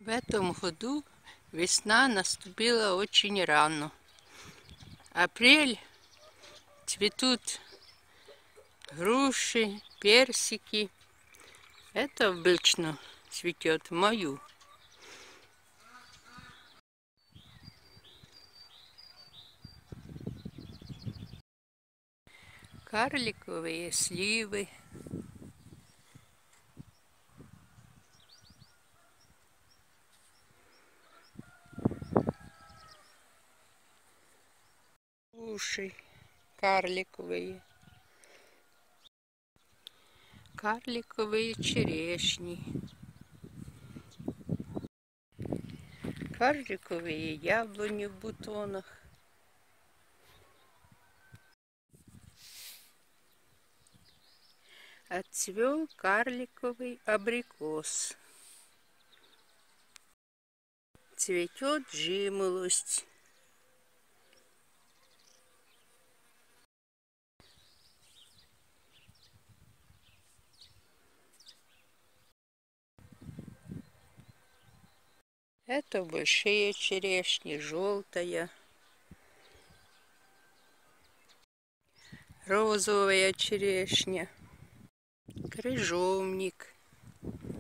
В этом году весна наступила очень рано. Апрель, цветут груши, персики. Это обычно цветет в маю. Карликовые сливы. Уши карликовые. Карликовые черешни. Карликовые яблони в бутонах. Отцвел карликовый абрикос. Цветет жимолость. Это большие черешни, желтая, розовая черешня, крыжовник.